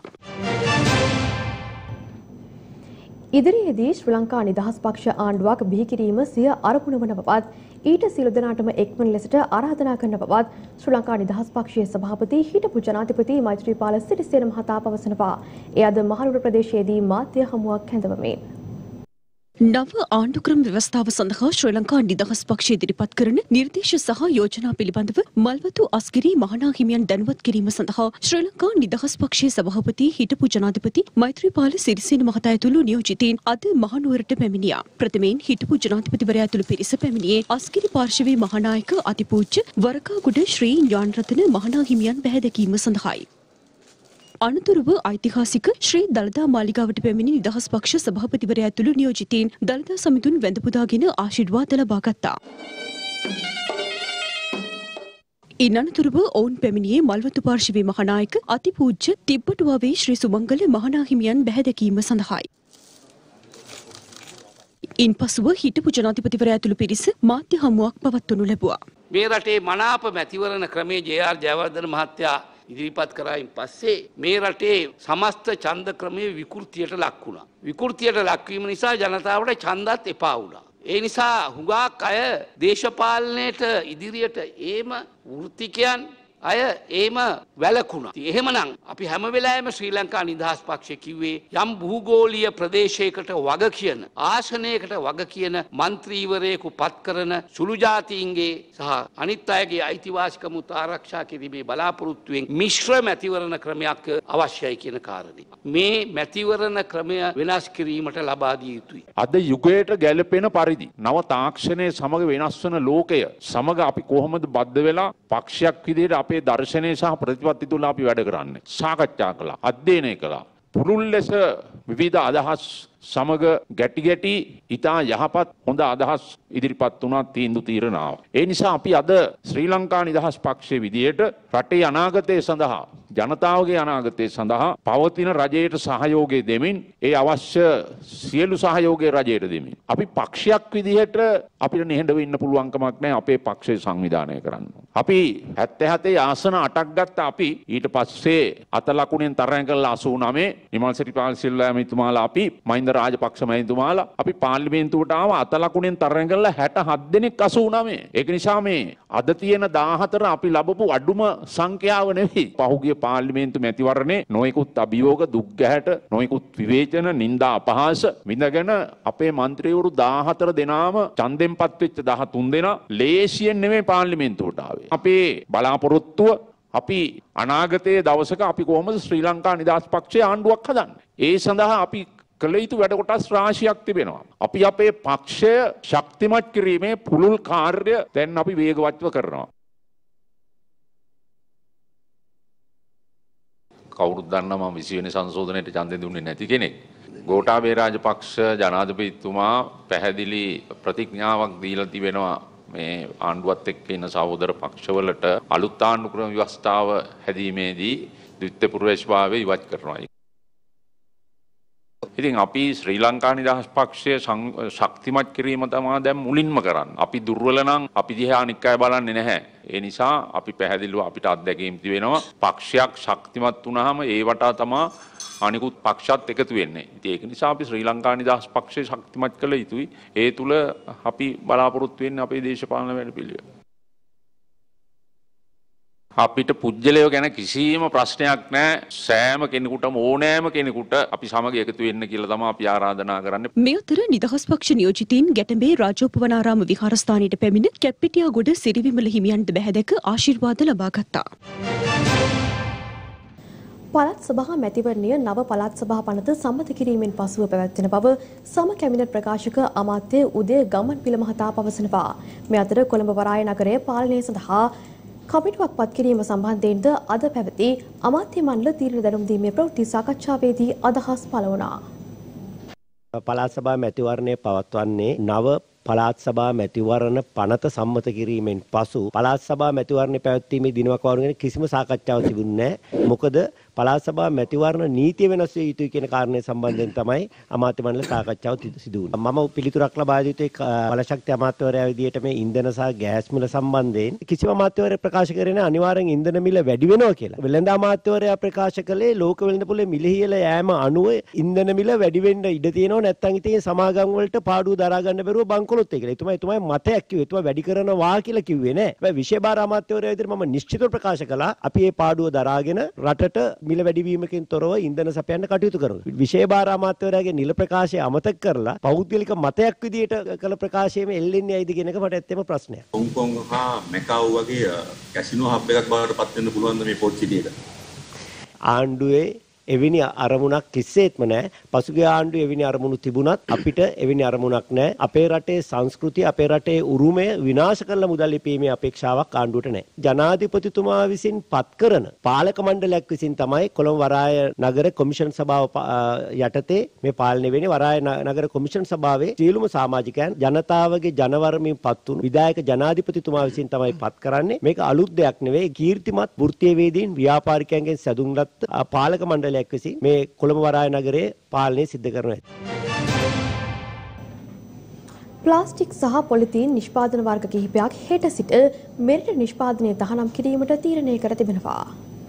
ඉදිරියේදී ශ්‍රී ලංකා නිදහස් පක්ෂ ආණ්ඩුවක් බිහි කිරීම සිය අරමුණ වන බවත් ඊට සියලු දෙනාටම එක්වන ලෙසට ආරාධනා කරන බවත් ශ්‍රී ලංකා නිදහස් පක්ෂයේ සභාපති හිටපු ජනාධිපති මෛත්‍රීපාල සිරිසේන මහතා පවසනවා. එය අද මහනුවර ප්‍රදේශයේදී මාධ්‍ය හමුවක් හැඳවමින් නව ආණ්ඩුක්‍රම ව්‍යවස්ථාව සඳහා ශ්‍රී ලංකා නිදහස් පක්ෂය ඉදිරිපත් කරන නිර්දේශ සහ යෝජනා පිළිබඳව මල්වතු අස්ගිරි මහනා හිමියන් දැනුවත් කිරීම සඳහා ශ්‍රී ලංකා නිදහස් පක්ෂයේ සභාපති හිටපු ජනාධිපති මෛත්‍රීපාල සිරිසේන මහතා ඇතුළු නියෝජිතයින් අද මහනුවරට පැමිණියා. ප්‍රථමයෙන් හිටපු ජනාධිපතිවරයා ඇතුළු පිරිස පැමිණියේ අස්ගිරි පාර්ශවයේ මහානායක අතිපූජ්‍ය වරකාගොඩ ශ්‍රී ඥානරතන මහනා හිමියන් බැහැ සඳහායි. අනතුරුව ඓතිහාසික ශ්‍රී දළදා මාලිගාවට පැමිණි නිදහස් පක්ෂ සභාපතිවරයා ඇතුළු නියෝජිතයින් දළදා සමිඳුන් වැඳ පුදාගෙන ආශිර්වාද ලබා ගත්තා. ඉන් අනතුරුව ඔවුන් පැමිණියේ මල්වතු පාර්ශවයේ මහානායක අතිපූජ්‍ය තිබ්බටුවාවේ ශ්‍රී සුමංගල මහනා හිමියන් බැහැ දැකීම සඳහායි. ඉන් පසුව හිටපු ජනාධිපතිවරයා ඇතුළු පිරිස මාධ්‍ය හමුවක් පවත්වනු ලැබුවා. මේ රටේ මනාප මැතිවරණ ක්‍රමේ ජේ ආර් ජයවර්ධන මහත්තයා ඉදිරිපත් කරායින් පස්සේ මේ රටේ සමස්ත ඡන්ද ක්‍රමයේ විකෘතියට ලක් වුණා. විකෘතියට ලක්වීම නිසා ජනතාවට ඡන්දත් එපා වුණා. ඒ නිසා හුඟක් අය දේශපාලනයට ඉදිරියට ඒම වෘත්තිකයන් අය ඒම වැළකුණා. එහෙමනම් අපි හැම වෙලාවෙම ශ්‍රී ලංකා නිදහස් පක්ෂය කිව්වේ යම් භූගෝලීය ප්‍රදේශයකට වග කියන ආසනයකට වග කියන മന്ത്രിවරයෙකු පත් කරන සුළු ජාතීන්ගේ සහ අනිත් අයගේ අයිතිවාසිකම් ආරක්ෂා කිරීමේ බලාපොරොත්තුවෙන් මිශ්‍ර මැතිවරණ ක්‍රමයක් අවශ්‍යයි කියන කාරණේ. මේ මැතිවරණ ක්‍රමය වෙනස් කිරීමට ලබා දිය යුතුයි. අද යුගයට ගැලපෙන පරිදි නව තාක්ෂණයේ සමග වෙනස් වන ලෝකය සමග අපි කොහොමද බද්ධ වෙලා පක්ෂයක් විදිහට අපේ දර්ශනය සහ ප්‍රතිපත්ති තුල අපි වැඩ කරන්නේ. සාකච්ඡා කළා, අධ්‍යයනය කළා. පුළුල් ලෙස විවිධ අදහස් සමග ගැටි ගැටි ඉතා යහපත් හොඳ අදහස් ඉදිරිපත් වුණා තීන්දුව තීරණාව. ඒ නිසා අපි අද ශ්‍රී ලංකා නිදහස් පක්ෂයේ විදියට රටේ අනාගතය සඳහා ජනතාවගේ අනාගතය සඳහා පවතින රජයට සහයෝගය දෙමින් ඒ අවශ්‍ය සියලු සහයෝගය රජයට දෙමින් අපි පක්ෂයක් විදිහට අපිට නිහඬව ඉන්න පුළුවන් කමක් නැහැ අපේ පක්ෂය සංවිධානය කරන්න. අපි හැත්තෑ හතේ ආසන අටක් ගත්ත අපි ඊට පස්සේ අත ලකුණෙන් තරඟ කළා අසූ නවය නිමල් සිරිපාල සිල්වා මහත්මයාලා අපි මහින්ද රාජපක්ෂ මැතිතුමාලා අපි පාර්ලිමේන්තුවට ආව අත ලකුණෙන් තරඟ කරලා හැට හත් දෙනෙක් අසු වුණා මේ. ඒක නිසා මේ අද තියෙන දාහතර අපි ලැබපු අඩුම සංඛ්‍යාව නෙවෙයි. පහුගිය පාර්ලිමේන්තු මැතිවරණේ නොයෙකුත් අභියෝග දුක් ගැහැට නොයෙකුත් විවේචන නින්දා අපහාස විඳගෙන අපේ මන්ත්‍රීවරු දාහතර දෙනාම ඡන්දෙන් පත් වෙච්ච දහතුන් දෙනා ලේසියෙන් නෙමෙයි පාර්ලිමේන්තුවට ආවේ. අපේ බලාපොරොත්තුව අපි අනාගතයේ දවසක අපි කොහොමද ශ්‍රී ලංකා නිදහස් පක්ෂයේ ආණ්ඩුවක් හදන්නේ? ඒ සඳහා අපි කළ යුතු වැඩ කොටස් රාශියක් තිබෙනවා. අපි අපේ පක්ෂය ශක්තිමත් කිරීමේ පුළුල් කාර්ය දැන් අපි වේගවත්ව කරනවා. කවුරුත් දන්නවා මම විසි වෙනි සංශෝධනයට ඡන්දෙ දුන්නේ නැති කෙනෙක්. ගෝඨාභය රාජපක්ෂ ජනාධිපතිතුමා පැහැදිලි ප්‍රතිඥාවක් දීලා තිබෙනවා මේ ආණ්ඩුවත් එක්ක ඉන්න සහෝදර පක්ෂවලට අලුත් ආණ්ඩු ක්‍රම ව්‍යවස්ථාව හැදීමේදී ද්විත්ව පුරවැසිභාවය ඉවත් කරනවා. ඉතින් අපි ශ්‍රී ලංකා නිදහස් පක්ෂය ශක්තිමත් කිරීම තමයි දැන් මුලින්ම කරන්නේ. අපි දුර්වල නම් අපි දිහා අනික් අය බලන්නේ නැහැ. ඒ නිසා අපි පැහැදිලිව අපිට අත්දැකීම් තිබෙනවා. පක්ෂයක් ශක්තිමත් වුණාම ඒ වටා තමයි අනිකුත් පක්ෂත් එකතු වෙන්නේ. ඉතින් ඒක නිසා අපි ශ්‍රී ලංකා නිදහස් පක්ෂය ශක්තිමත් කළ යුතුයි. ඒ තුල අපි බලාපොරොත්තු වෙන්නේ අපේ දේශපාලන වැඩපිළිවෙල. අපිට පුජ්‍යලයෝ ගැන කිසිම ප්‍රශ්නයක් නැහැ. සෑම කෙනෙකුටම ඕනෑම කෙනෙකුට අපි සමග එකතු වෙන්න කියලා තමයි අපි ආරාධනා කරන්නේ. මේ අතර නිදහස් පක්ෂ නියෝජිතයින් ගැටඹේ රාජෝපවනාරාම විහාරස්ථානයට පැමිණ කැප්පිටියාගොඩ සිරිවිමල හිමියන්ට බැහැදැක ආශිර්වාද ලබා ගත්තා. පළාත් සභා මැතිවරණය නව පළාත් සභා පනත සම්මත කිරීමෙන් පසුව පැවැත්වෙන බව සම කැබිනට් ප්‍රකාශක අමාත්‍ය උදය ගමන්පිල මහතා පවසනවා. මේ අතර කොළඹ වරාය නගරයේ පාලනය සඳහා කමිටුවක් පත් කිරීම සම්බන්ධයෙන්ද අද පැවති අමාත්‍ය මණ්ඩල තීරණ දැනුම් දීමේ ප්‍රවෘත්ති සාකච්ඡාවේදී අදහස් පළ වුණා. පළාත් සභා මැතිවරණය පවත්වන්නේ නව පළාත් සභා මැතිවරණ පනත සම්මත කිරීමෙන් පසු පළාත් සභා මැතිවරණ පැවැත්වීමේ දිනවක් වරුන් ගැන කිසිම සාකච්ඡාවක් තිබුණේ නැහැ. මොකද පළාත් සභා මැතිවරණ නීතිය වෙනස් විය යුතුයි කියන කාරණය සම්බන්ධයෙන් තමයි අමාත්‍ය මණ්ඩල සාකච්ඡාව සිදු වුණේ. මම පිළිතුරක් ලබා යුත්තේ බලශක්ති අමාත්‍යවරයා විදියට මේ ඉන්ධන සහ ගෑස් මිල සම්බන්ධයෙන් කිසිම අමාත්‍යවරයෙක් ප්‍රකාශ කරේ නැහැ අනිවාර්යෙන් ඉන්ධන මිල වැඩි වෙනවා කියලා. වෙළඳ අමාත්‍යවරයා ප්‍රකාශ කළේ ලෝක වෙළඳ පොලේ මිල ඉහළ යෑම අනුව ඉන්ධන මිල වැඩි වෙන්න ඉඩ තියෙනවා නැත්නම් ඉතින් සමාගම් වලට පාඩුව දරා ගන්න බැරුව බංකොලොත් ඒ කියලා. එතුමා එතුමා මතයක් කිව්වේ. එතුමා වැඩි කරනවා කියලා කිව්වේ නෑ. හැබැයි විශේෂ බාර අමාත්‍යවරයා විදියට මම නිශ්චිතව ප්‍රකාශ කළා අපි මේ පාඩුව දරාගෙන රටට මිල වැඩිවීමකින් තොරව ඉන්ධන සපයන්න කටයුතු කරනවා. විශේෂ බාර අමාත්‍යවරයාගේ නිල ප්‍රකාශය අමතක කරලා පෞද්ගලික මතයක් විදියට කළ ප්‍රකාශයේම එල්ලෙන්නේ ඇයිද කියන එක මට ඇත්තම ප්‍රශ්නයක්. හොංකොං හා මැකාව් වගේ කැසිනෝ හබ් එකක් බවට පත් වෙන්න පුළුවන් මේ පොත් සිටියක. ආණ්ඩුවේ එවැනි අරමුණක් කිසිසේත්ම නැහැ. පසුගිය ආණ්ඩුවේ එවැනි අරමුණු තිබුණත් අපිට එවැනි අරමුණක් නැහැ. අපේ රටේ සංස්කෘතිය අපේ රටේ උරුමය විනාශ කරලා මුදල් ලිපීමේ අපේක්ෂාවක් ආණ්ඩුවට නැහැ. ජනාධිපතිතුමා විසින් පත් කරන පාලක මණ්ඩලයක් විසින් තමයි කොළඹ වරාය නගර කොමිෂන් සභාව යටතේ මේ පාලනය වෙන්නේ. වරාය නගර කොමිෂන් සභාවේ සියලුම සමාජිකයන් ජනතාවගේ ජනවරමින් පත් වුණු විධායක ජනාධිපතිතුමා විසින් තමයි පත් කරන්නේ. මේක අලුත් දෙයක් නෙවෙයි. කීර්තිමත් වෘත්තීයවේදීන් ව්‍යාපාරිකයන්ගෙන් සැදුම්ලත් පාලක මණ්ඩලයක් මේ කොළඹ වරාය නගරයේ පාලනය සිද්ධ කරනවා. ප්ලාස්ටික් සහ පොලිතීන් නිෂ්පාදන වර්ග කිහිපයක් හෙට සිට මෙරට නිෂ්පාදනය තහනම් කිරීමට තීරණය කර තිබෙනවා.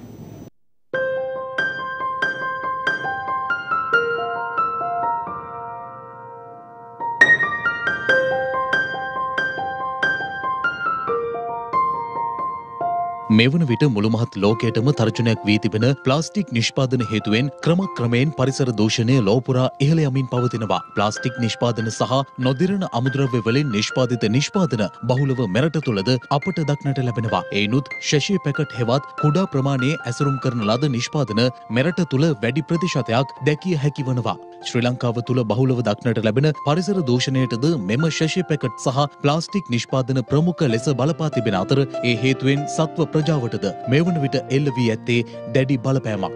මෙවන විට මුළු මහත් ලෝකයටම තර්ජනයක් වී තිබෙන ප්ලාස්ටික් නිෂ්පාදන හේතුවෙන් ක්‍රමක්‍රමයෙන් පරිසර දූෂණය ලෝපුරා ඉහළ යමින් පවතිනවා. ප්ලාස්ටික් නිෂ්පාදන සහ නොදිරණ අමුද්‍රව්‍ය වලින් නිෂ්පාදිත නිෂ්පාදන බහුලව මෙරට තුළද අපට දක්නට ලැබෙනවා. එයිනුත් ශෂී පැකට් හෙවත් කුඩා ප්‍රමාණයේ ඇසුරුම් කරන ලද නිෂ්පාදන මෙරට තුළ වැඩි ප්‍රතිශතයක් දැකිය හැකි වනවා. ශ්‍රී ලංකාව තුළ බහුලව දක්නට ලැබෙන පරිසර දූෂණයටද මෙම ශෂී පැකට් සහ ප්ලාස්ටික් නිෂ්පාදන ප්‍රමුඛ ලෙස බලපා තිබෙන අතර ඒ හේතුවෙන් සත්ව ප්‍රජාවටද මේ වන විට එල්ල වී ඇත්තේ දැඩි බලපෑමක්.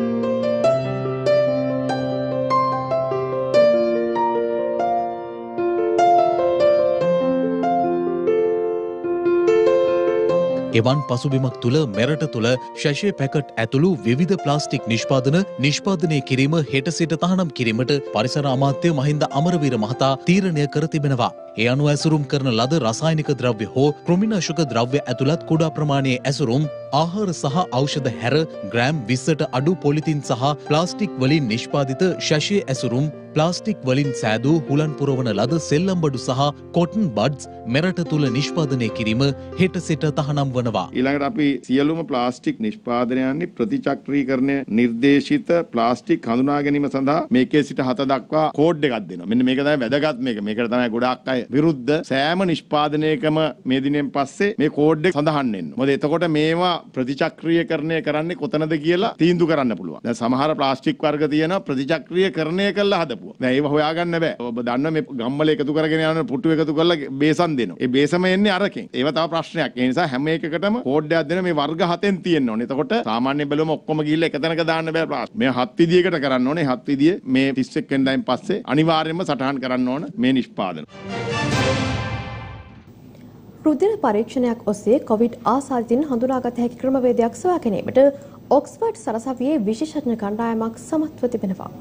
එවන් පසුබිමක් තුළ මෙරට තුළ ශෂය පැකට් ඇතුළු විවිධ ප්ලාස්ටික් නිෂ්පාදන නිෂ්පාදනය කිරීම හෙට සිට තහනම් කිරීමට පරිසර අමාත්‍ය මහින්ද අමරවීර මහතා තීරණය කර තිබෙනවා. ඒ අනුව ඇසුරුම් කරන ලද රසායනික ද්‍රව්‍ය හෝ කෘමිනාශක ද්‍රව්‍ය ඇතුළත් කුඩා ප්‍රමාණයේ ඇසුරුම් ආහාර සහ ඖෂධ හැර ග්‍රෑම් විස්සට අඩු පොලිතින් සහ ප්ලාස්ටික් වලින් නිෂ්පාදිත ශෂ්‍ය ඇසුරුම් ප්ලාස්ටික් වලින් සෑදූ හුලන් පුරවන ලද සෙල්ලම්බඩු සහ කොටන් බඩ්ස් මෙරට තුල නිෂ්පාදනය කිරීම හෙට සිට තහනම් වනවා. ඊළඟට අපි සියලුම ප්ලාස්ටික් නිෂ්පාදනයන්හි ප්‍රතිචක්‍රීකරණය නිර්දේශිත ප්ලාස්ටික් හඳුනා ගැනීම සඳහා මේකේ සිට හත දක්වා කෝඩ් එකක් දෙනවා. මෙන්න මේක තමයි වැදගත් මේක. මේකට තමයි ගොඩාක් අය විරුද්ධ. සෑම නිෂ්පාදනයකම මේ දිනෙන් පස්සේ මේ කෝඩ් එක සඳහන් වෙන්න. මොකද එතකොට මේවා ප්‍රතිචක්‍රීයකරණය කරන්නේ කොතනද කියලා තීන්දුව කරන්න පුළුවන්. දැන් සමහර ප්ලාස්ටික් වර්ග තියෙනවා ප්‍රතිචක්‍රීයකරණය කළා හදපුවා. දැන් ඒව හොයාගන්න බෑ. ඔබ දන්නවා මේ ගම්වල එකතු කරගෙන යන පුටු එකතු කරලා බේසන් දෙනවා. ඒ බේසම එන්නේ අරකින්. ඒව තව ප්‍රශ්නයක්. ඒ නිසා හැම එකකටම කෝඩ් එකක් දෙන මේ වර්ග හතෙන් තියෙන්න ඕනේ. එතකොට සාමාන්‍ය බැලුවම ඔක්කොම ගිහිල්ලා එක තැනක දාන්න බෑ ප්ලාස්ටික්. මේ හත් විදියකට කරන්න ඕනේ. හත් විදිය මේ තිස් එක් වෙනිදායින් පස්සේ අනිවාර්යයෙන්ම සටහන් කරන්න ඕන මේ නිෂ්පාදන. රුධිර පරීක්ෂණයක් ඔස්සේ කොවිඩ් ආසාදිතින් හඳුනාගත හැකි ක්‍රමවේදයක් සොයා ගැනීමට ඔක්ස්ෆර්ඩ් සරසවියේ විශේෂඥ කණ්ඩායමක් සමත්ව තිබෙනවා.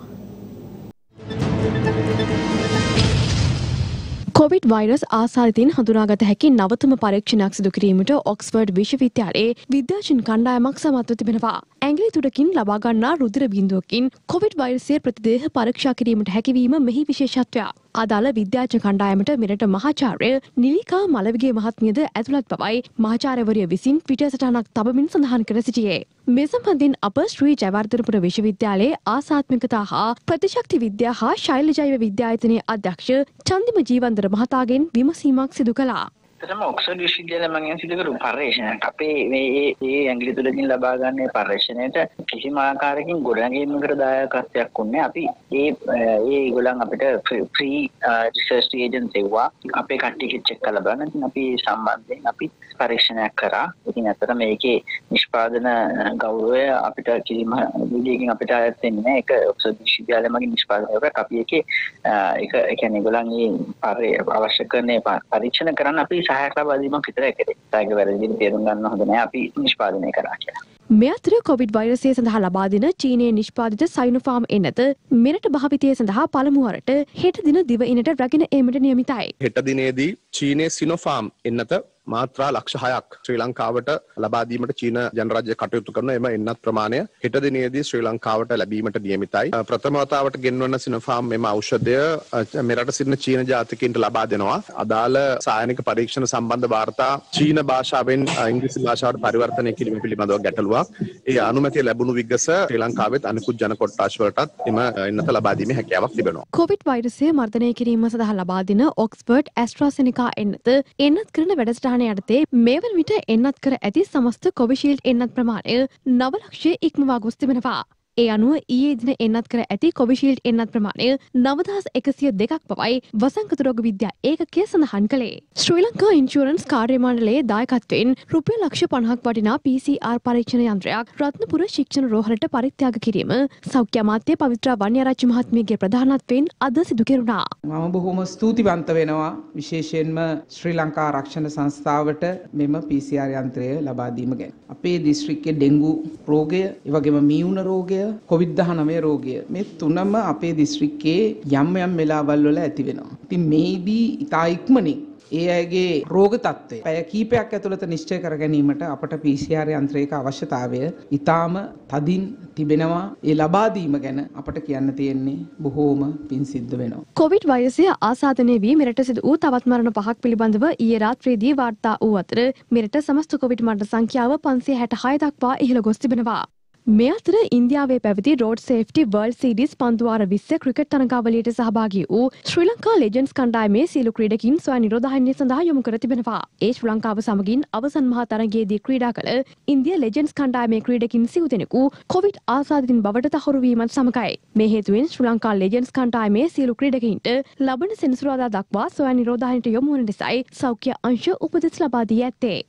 කොවිඩ් වෛරස් ආසාදිතින් හඳුනාගත හැකි නවතම පරීක්ෂණයක් සිදු කිරීමට ඔක්ස්ෆර්ඩ් විශ්වවිද්‍යාලයේ විද්‍යාඥ කණ්ඩායමක් සමත්ව තිබෙනවා. ඇඟිලි තුඩකින් ලබා ගන්නා රුධිර බිඳුවකින් කොවිඩ් වෛරසයේ ප්‍රතිදේහ පරීක්ෂා කිරීමට හැකිවීම මෙහි විශේෂත්වයක්. අදාළ විද්‍යාඥ කණ්ඩායමට මෙරට මහාචාර්ය නිලිකා මලවිගේ මහත්මියද ඇතුළත් බවයි මහාචාර්යවරිය විසින් පිටසටහනක් තබමින් සඳහන් කර සිටියේ. මේ සම්බන්ධයෙන් අප ශ්‍රී ජයවර්ධනපුර විශ්වවිද්‍යාලයේ ආසාත්මිකතා හා ප්‍රතිශක්ති විද්‍යා හා ශෛල ජෛව විද්‍යායතනයේ අධ්‍යක්ෂ චන්දිම ජීවන්දර මහතාගෙන් විමසීමක් සිදු කළා. ඇත්තටම ඔක්ස්ෆර්ඩ් විශ්වවිද්‍යාලය මගෙන් සිදු කරපු පර්යේෂණයක්. අපේ මේ මේ ඇඟිලි තුඩකින් ලබා ගන්න පර්යේෂණයට කිසිම ආකාරයකින් ගොඩනැගීමකට දායකත්වයක් උන්නේ. අපි ඒ ඒ ඒගොල්ලන් අපිට ෆ්‍රී රිසර්ච් ඒජන්ට් එවුවා. අපේ කට්ටිය චෙක් කරලා බලන්න. ඉතින් අපි සම්බන්ධයෙන් අපි පරීක්ෂණයක් කරා. ඉතින් ඇත්තට මේකේ නිෂ්පාදන ගෞරවය අපිට කිසිම විදියකින් අපිට අයත් වෙන්නේ නැහැ. ඒක ඔක්ස්ෆර්ඩ් විශ්වවිද්‍යාලය මගින් නිෂ්පාදනය කරා. අපි ඒකේ ඒක ඒ කියන්නේ ඒගොල්ලන් මේ අවශ්‍ය කරන පරීක්ෂණ කරන්න අපි සහායක් ලබා දීමක් විතරයි කරේ. තාගේ වැරදින් තේරුම් ගන්න හොඳ නැහැ. අපි නිෂ්පාදනය කරා කියලා. මේ අතර කොවිඩ් වෛරසය සඳහා ලබා දෙන චීනයේ නිෂ්පාදිත සයිනෝෆාර්ම් එන්නත මෙරට භාවිතය සඳහා පළමු වරට හෙට දින දිවයිනට රැගෙන ඒමට නියමිතයි. හෙට දිනේදී චීනයේ සිනෝෆාර්ම් එන්නත මාත්‍රා ලක්ෂ හයක් ශ්‍රී ලංකාවට ලබා දීමට චීන ජනරාජ්‍ය කටයුතු කරන එම එන්නත් ප්‍රමාණය හෙට දිනේදී ශ්‍රී ලංකාවට ලැබීමට නියමිතයි. ප්‍රථම වතාවට ගෙන්වන සිනෝෆාර්ම් මෙම ඖෂධය මෙරට සිටින චීන ජාතිකයින්ට ලබා දෙනවා. අදාළ සායනික පරීක්ෂණ සම්බන්ධ වාර්තා චීන භාෂාවෙන් ඉංග්‍රීසි භාෂාවට පරිවර්තනය කිරීම පිළිබඳව ගැටලුවක්. ඒ අනුමැතිය ලැබුණු විගස ශ්‍රී ලංකාවෙත් අනිකුත් ජන කොට්ටාශ වලටත් එම එන්නත ලබා දීමේ හැකියාවක් තිබෙනවා. කොවිඩ් වෛරසය මර්ධනය කිරීම සඳහා ලබා දෙන ඔක්ස්ෆර්ඩ් ඇස්ට්‍රාසෙනිකා එන්නත එන්නත් කරන වැඩසටහන යටතේ මේ වන විට එන්නත් කර ඇති සමස්ත කොවිෂීල්ඩ් එන්නත් ප්‍රමාණය නව ලක්ෂය ඉක්මවා ගොස් තිබෙනවා. ඒ අනුව ඊයේ දින එන්නත් කර ඇති කොවිෂීල්ඩ් එන්නත් ප්‍රමාණය නවදහස් එකසිය දෙකක් බවයි වසංගත රෝග විද්‍යා ඒකකය සඳහන් කළේ. ශ්‍රී ලංකා ඉන්ෂුරන්ස් කාර්ය මණ්ඩලයේ දායකත්වයෙන් රුපියල් ලක්ෂ පනහක් වටිනා පී සී ආර් පරීක්ෂණ යන්ත්‍රයක් රත්නපුර ශික්ෂණ රෝහලට පරිත්‍යාග කිරීම සෞඛ්‍ය අමාත්‍ය පවිත්‍රා වන්‍යරාජ්‍ය මහත්මියගේ ප්‍රධානත්වයෙන් අද සිදු කෙරුණා. මම බොහොම ස්තුතිවන්ත වෙනවා විශේෂයෙන්ම ශ්‍රී ලංකා ආරක්ෂණ සංස්ථාවට මෙම පී සී ආර් යන්ත්‍රය ලබා දීම ගැන. අපේ දිස්ත්‍රික්කයේ ඩෙන්ගු රෝගය, ඒ වගේම මීඋන රෝගය, කොවිඩ් දහනවය රෝගය මේ තුනම අපේ දිස්ත්‍රික්කයේ යම් යම් වෙලාවල් වල ඇති වෙනවා. ඉතින් මේදී ඉතා ඉක්මනින් ඒ අයගේ රෝග තත්ත්වය පැය කීපයක් ඇතුළත නිශ්චය කර ගැනීමට අපට පී සී ආර් යන්ත්‍රයක අවශ්‍යතාවය ඉතාම තදින් තිබෙනවා. ඒ ලබා දීම ගැන අපට කියන්න තියෙන්නේ බොහෝම පින් සිද්ධ වෙනවා. කොවිඩ් වෛරසය ආසාදනය වී මෙරට සිදු වූ තවත් මරණ පහක් පිළිබඳව ඊයේ රාත්‍රියේදී වාර්තා වූ අතර මෙරට සමස්ත කොවිඩ් මරණ සංඛ්‍යාව පන්සිය හැට හය දක්වා ඉහළ ගොස් තිබෙනවා. මේ අතර ඉන්දියාවේ පැවති රෝඩ් සේෆ්ටි වර්ල්ඩ් සීරීස් පන්දුවාර විස්ස ක්‍රිකට් තරඟාවලියට සහභාගී වූ ශ්‍රී ලංකා ලෙජන්ඩ්ස් කණ්ඩායමේ සියලු ක්‍රීඩකින් ස්වයං නිරෝධායනය සඳහා යොමු කර තිබෙනවා. ඒ ශ්‍රී ලංකාව සමගින් අවසන් මහා තරඟයේදී ක්‍රීඩා කළ ඉන්දිය ලෙජන්ඩ්ස් කණ්ඩායමේ ක්‍රීඩකින් සිව් දෙනෙකු කොවිඩ් ආසාදිතින් බවට තහවුරු වීමත් සමගයි. මේ හේතුවෙන් ශ්‍රී ලංකා ලෙජන්ඩ්ස් කණ්ඩායමේ සියලු ක්‍රීඩකයින්ට ලබන සෙනසුරාදා දක්වා ස්වයං නිරෝධායනයට යොමු වන ලෙසයි සෞඛ්‍ය අංශ උපදෙස් ලබා දී ඇත්තේ.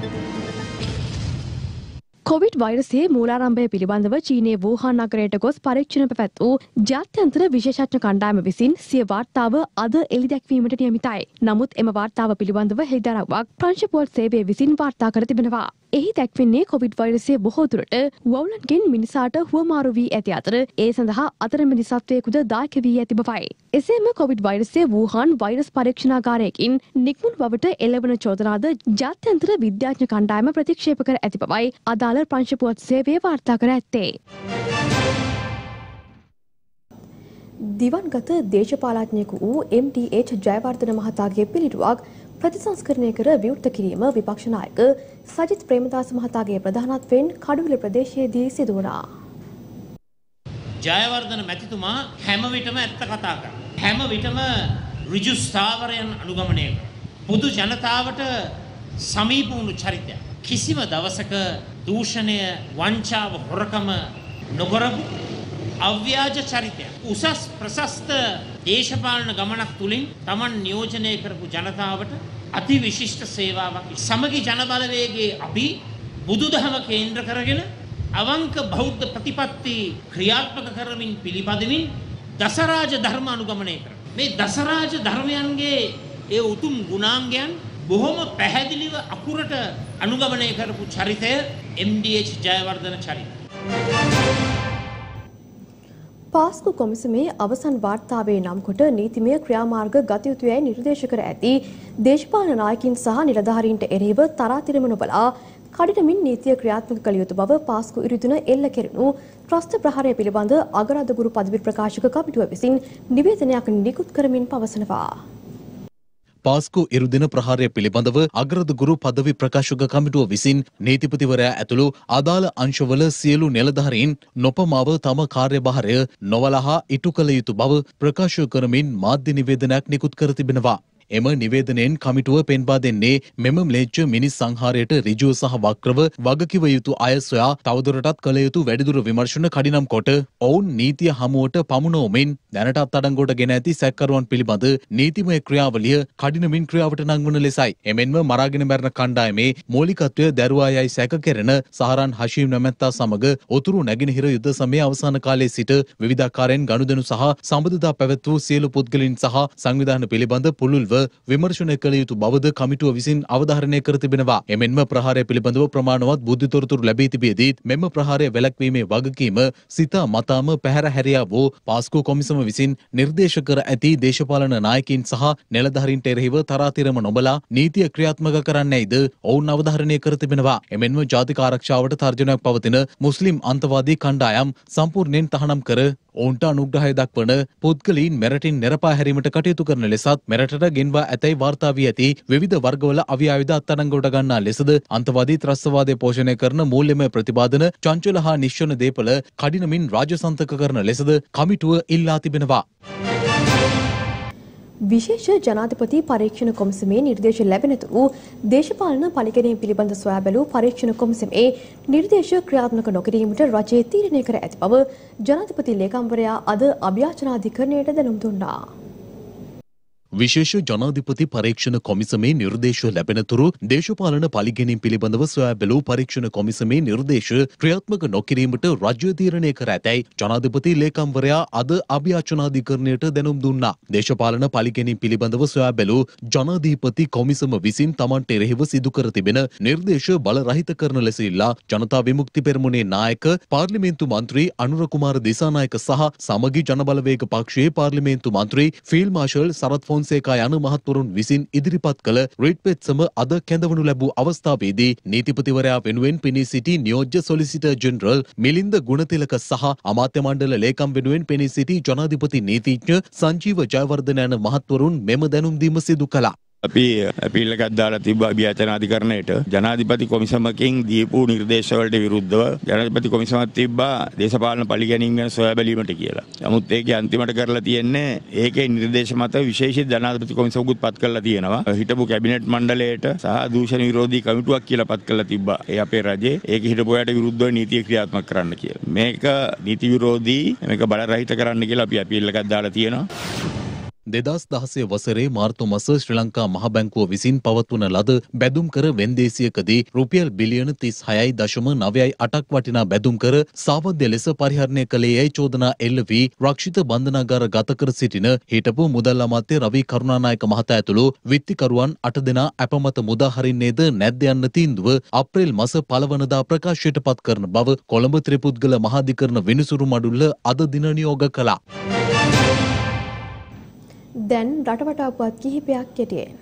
කොවිඩ් වෛරසයේ මූලාරම්භය පිළිබඳව චීනයේ වූහාන් නගරයට ගොස් පරීක්ෂණ පැවැත් වූ ජාත්‍යන්තර විශේෂඥ කණ්ඩායම විසින් සිය වාර්තාව අද එළිදැක්වීමට නියමිතයි. නමුත් එම වාර්තාව පිළිබඳව හෙළිදරව්වක් ප්‍රංශ පුවත් සේවය විසින් වාර්තා කර තිබෙනවා. එහි දැක්වෙන්නේ කොවිඩ් වෛරසය බොහෝ දුරට වවුලන්ගෙන් මිනිසාට හුවමාරු වී ඇති අතර ඒ සඳහා අතරමැදි සත්වයෙකුද දායක වී ඇති බවයි. එසේම කොවිඩ් වෛරසය වූහාන් වෛරස් පරීක්ෂණාගාරයකින් නික්මුණු බවට එළවන චෝදනාද ජාත්‍යන්තර විද්‍යාඥ කණ්ඩායම ප්‍රතික්ෂේප කර ඇති බවයි අදාළ ප්‍රංශ පුවත් සේවය වාර්තා කර ඇත්තේ. දිවන්ගත දේශපාලඥයෙකු වූ එම් ටී එච් ජයවර්ධන මහතාගේ පිළිරුවක් ප්‍රතිසංස්කරණය කර විවෘත කිරීම විපක්ෂ නායක සජිත් ප්‍රේමදාස මහතාගේ ප්‍රධානත්වයෙන් කඩුවිල ප්‍රදේශයේදී සිදු වුණා. ජයවර්ධන මැතිතුමා හැම විටම ඇත්ත කතා කරා. හැම විටම ඍජු ස්ථාවරයන් අනුගමනය කරා. පොදු ජනතාවට සමීප වුණු චරිතයක්. කිසිම දවසක දූෂණය, වංචාව, හොරකම නොකරපු අව්‍යාජ චරිතයක්. උසස් ප්‍රශස්ත දේශපාලන ගමනක් තුලින් Taman නියෝජනය කරපු ජනතාවට අති විශිෂ්ට සේවාවක්. සමගි ජනබලවේගයේ අපි බුදුදහම කේන්ද්‍ර කරගෙන අවංක බෞද්ධ ප්‍රතිපත්ති ක්‍රියාත්මක කරමින් පිළිපදමින් දසරාජ ධර්ම අනුගමනය කරනවා. මේ දසරාජ ධර්මයන්ගේ ඒ උතුම් ගුණාංගයන් බොහොම පැහැදිලිව අකුරට අනුගමනය කරපු චරිතය එම් ඩී එච් ජයවර්ධන චරිතය. පාස්කු කොමිසමේ අවසන් වාර්තාවේ නම් කොට නීතිමය ක්‍රියාමාර්ග ගත යුතුයයි නිර්දේශ කර ඇති දේශපාලන නායකින් සහ නිලධාරීන්ට එරෙහිව තරාතිරම නොබලා කඩිනමින් නීතිය ක්‍රියාත්මක කළ යුතු බව පාස්කු ඉරිදුන එල්ල කෙරුණු ත්‍රස්ත ප්‍රහාරය පිළිබඳ අගරාධගුරු පදවි ප්‍රකාශක කමිටුව විසින් නිවේදනයක් නිකුත් කරමින් පවසනවා. පාස්කු ඉරුදින ප්‍රහාරය පිළිබඳව අග්‍රදගුරු පදවි ප්‍රකාශක කමිටුව විසින් නීතිපතිවරයා ඇතුළු අදාළ අංශවල සියලු නිලධාරීන් නොපමාව තම කාර්යභාරය නොවලහා ඉටු කළ යුතු බව ප්‍රකාශ කරමින් මාධ්‍ය නිවේදනයක් නිකුත් කර තිබෙනවා. එම නිවේදනයෙන් කමිටුව පෙන්වා දෙන්නේ මෙම ම්ලේච්ඡ මිනිස් සංහාරයට ඍජුව සහ වක්‍රව වගකිව යුතු අය සොයා තවදුරටත් කළ යුතු වැඩිදුර විමර්ශන කඩිනම් කොට ඔවුන් නීතිය හමුවට පමුණුවමින් දැනටත් අඩංගුවට ගෙන ඇති සැකකරුවන් පිළිබඳ නීතිමය ක්‍රියාවලිය කඩිනමින් ක්‍රියාවට නංවන ලෙසයි. එමෙන්ම මරාගෙන මැරෙන කණ්ඩායමේ මූලිකත්වය දැරුවා යයි සැක කෙරෙන සහරන් හෂීම් නැමැත්තා සමග උතුරු නැගෙනහිර යුද්ධ සමයේ අවසාන කාලයේ සිට විවිධාකාරයෙන් ගනුදෙනු සහ සම්බන්ධතා පැවැත් වූ සියලු පුද්ගලයන් සහ සංවිධාන පිළිබඳ පුළුල්ව විමර්ශනය කළ යුතු බවද කමිටුව විසින් අවධාරණය කර තිබෙනවා. එමෙන්ම ප්‍රහාරය පිළිබඳව ප්‍රමාණවත් බුද්ධි තොරතුරු ලැබී තිබියදී මෙම ප්‍රහාරය වැළැක්වීමේ වගකීම සිතා මතාම පැහැර හැරියා වූ පාස්කු කොමිසම විසින් නිර්දේශ කර ඇති දේශපාලන නායකින් සහ නිලධාරීන්ට එරෙහිව තරාතිරම නොබලා නීතිය ක්‍රියාත්මක කරන්නේයිද ඔවුන් අවධාරණය කර තිබෙනවා. එමෙන්ම ජාතික ආරක්ෂාවට තර්ජනයක් පවතින මුස්ලිම් අන්තවාදී කණ්ඩායම් සම්පූර්ණයෙන් තහනම් කර ඔවුන්ට අනුග්‍රහය දක්වන පුද්ගලීන් මෙරටින් නිරපා හැරීමට කටයුතු කරන ලෙසත් මෙරටට ගෙන්වා ඇතැයි වාර්තා වී ඇති විවිධ වර්ගවල අවි ආයුධ අත්අඩංගුවට ගන්නා ලෙසද අන්තවාදී ත්‍රස්තවාදය පෝෂණය කරන මූල්‍යමය ප්‍රතිපාදන චංචල හා නිශ්චන දේපල කඩිනමින් රාජසන්තක කරන ලෙසද කමිටුව ඉල්ලා තිබෙනවා. විශේෂ ජනාධිපති පරීක්ෂණ කොමිසමේ නිර්දේශ ලැබෙනතුරු දේශපාලන පරිගණනය පිළිබඳ සොයා බැලූ පරීක්ෂණ කොමිසමේ නිර්දේශ ක්‍රියාත්මක නොකිරීමට රජය තීරණය කර ඇති බව ජනාධිපති ලේකම්වරයා අද අභ්‍යාචනාධිකරණයට දැනුම් දුන්නා. විශේෂ ජනාධිපති පරීක්ෂණ කොමිසමේ නිර්දේශ ලැබෙනතුරු දේශපාලන පරිගණනය පිළිබඳව සොයා බැලූ පරීක්ෂණ කොමිසමේ නිර්දේශ ක්‍රියාත්මක නොකිරීමට රජය තීරණය කර ඇතැයි ජනාධිපති ලේකම්වරයා අද අභ්‍යාචනාධිකරණයට දැනුම් දුන්නා. දේශපාලන පරිගණනය පිළිබඳව සොයා බැලූ ජනාධිපති කොමිසම විසින් තමන්ට එරෙහිව සිදු කර තිබෙන නිර්දේශ බල රහිත කරන ලෙස ඉල්ලා ජනතා විමුක්ති පෙරමුණේ නායක පාර්ලිමේන්තු මන්ත්‍රී අනුර කුමාර දිසානායක සහ සමගි ජනබලවේග පක්ෂයේ පාර්ලිමේන්තු මන්ත්‍රී ෆීල්ඩ් මාර්ෂල් සරත් ෆොන්සේකා යන මහත්වරුන් විසින් ඉදිරිපත් කළ රිට් පෙත්සම අද කැඳවනු ලැබූ අවස්ථාවේදී නීතිපතිවරයා වෙනුවෙන් පෙනී සිටි නියෝජ්‍ය සොලිසිටර් ජෙනරල් මිලින්ද ගුණතිලක සහ අමාත්‍ය මණ්ඩල ලේකම් වෙනුවෙන් පෙනී සිටි ජනාධිපති නීතිඥ සංජීව ජයවර්ධන යන මහත්වරුන් මෙම දැනුම් දීම සිදු කළා. අපි අපීල් එකක් දාලා තිබ්බ අභ්‍යාචනාධිකරණයට ජනාධිපති කොමිසමකින් දීපු නිර්දේශවලට විරුද්ධව ජනාධිපති කොමිසමක් තිබ්බා දේශපාලන පරිගැනීම් ගැන සොයා බැලීමට කියලා. නමුත් ඒකේ අන්තිමට කරලා තියෙන්නේ ඒකේ නිර්දේශ මත විශේෂිත ජනාධිපති කොමිසමකුත් පත් කරලා තියෙනවා. හිටපු කැබිනට් මණ්ඩලයට සහ දූෂණ විරෝධී කමිටුවක් කියලා පත් කරලා තිබ්බා. ඒ අපේ රජේ ඒක හිටපු අයට විරුද්ධව නීතිය ක්‍රියාත්මක කරන්න කියලා. මේක නීති විරෝධී මේක බල රහිත කරන්න කියලා අපි අපීල් එකක් දාලා තියෙනවා. දෙදහස් දහසේ වසරේ මාර්තු මාස ශ්‍රී ලංකා මහ බැංකුව විසින් පවත්වන ලද බැදුම් කර වෙන්දේසියකදී රුපියල් බිලියන තිස් හයයි දශම නවයයි අටක් වටිනා බැදුම් කර සාවද්‍ය ලෙස පරිහරණය කළේ යයි චෝදනා එල්ල වී රක්ෂිත බන්ධනාගාර ගත කර සිටින හිටපු මුදල් අමාත්‍ය රවි කරුණානායක මහතා ඇතුළු විත්තිකරුවන් අට දෙනා අපමත මුදා හරින්නේද නැද්ද යන්න තීන්දුව අප්‍රේල් මාස පළවනදා ප්‍රකාශයට පත් කරන බව කොළඹ ත්‍රිපුද්ගල මහාධිකරණ විනිසුරු මඩුල්ල අද දින නියෝග කළා. දැන් රටවටා පුවත් කිහිපයක් කෙටියෙන්.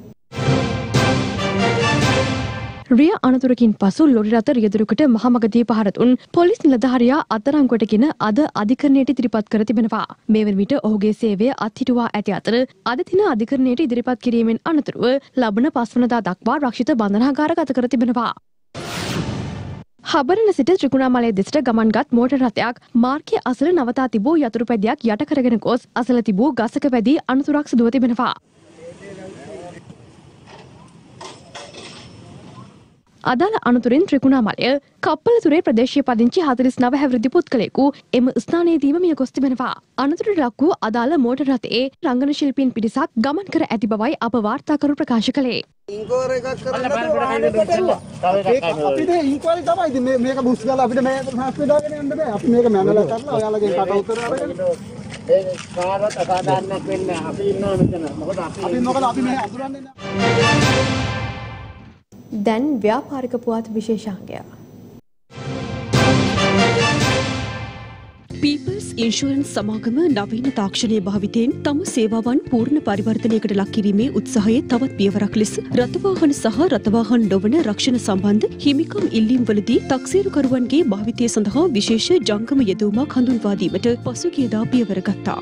රිය අනතුරකින් පසු ලොරි රථ රියදුරකට මහමගදී පහර දුන් පොලිස් නිලධාරියා අත්අඩංගුවටගෙන අද අධිකරණයට ඉදිරිපත් කර තිබෙනවා. මේ වන විට ඔහුගේ සේවය අත්හිටුවා ඇති අතර අද දින අධිකරණයට ඉදිරිපත් කිරීමෙන් අනතුරුව ලබන පස්වනදා දක්වා රක්ෂිත බන්ධනාගාර ගත කර තිබෙනවා. හබරන සිට ත්‍රිකුණාමලය දෙසට ගමන්ගත් මෝටර් රථයක් මාර්ගයේ අසල නවතා තිබූ යතුරු පැදියක් යට කරගෙන ගොස් අසල තිබූ ගසක වැදී අනතුරක් සිදුව තිබෙනවා. අදාළ අනතුරින් ත්‍රිකුණාමලය කප්පලතුරේ ප්‍රදේශීය පදිංචි හතළිස් නව හැවිරිදි පුද්ගලයෙකු එම ස්ථානයේදීම මිය ගොස් තිබෙනවා. අනතුරට ලක් වූ අදාළ මෝටර් රථයේ රංගන ශිල්පීන් පිරිසක් ගමන් කර ඇති බවයි අප වාර්තාකරු ප්‍රකාශ කළේ. ඉන්කෝර් එකක් කරන්න අපිට ඉන්කෝරි තමයි ඉතින් මේ මේක බුස් ගාලා අපිට මේ හොස්පිටල් එකට යන්න බෑ. අපි මේක මැනලා කරලා ඔයාලගෙන් කට උතර අරගෙන ඒ කාරත් අසාධාරණයක් වෙන්නේ අපි ඉන්නවා මෙතන. මොකද අපි අපි මොකද අපි මේ අඳුරන්නේ නැහැ. දැන් ව්‍යාපාරික පුවත් විශේෂාංගය. පීපල්ස් ඉන්ෂුරන්ස් සමාගම නවීන තාක්ෂණයේ භාවිතයෙන් තම සේවාවන් පූර්ණ පරිවර්තනයකට ලක් කිරීමේ උත්සාහයේ තවත් පියවරක් ලෙස රථවාහන සහ රථවාහන නොවන රක්ෂණ සම්බන්ධ හිමිකම් ඉල්ලීම්වලදී තක්සේරුකරුවන්ගේ භාවිතය සඳහා විශේෂ ජංගම යෙදවුමක් හඳුන්වා දීමට පසුගියදා පියවර ගත්තා.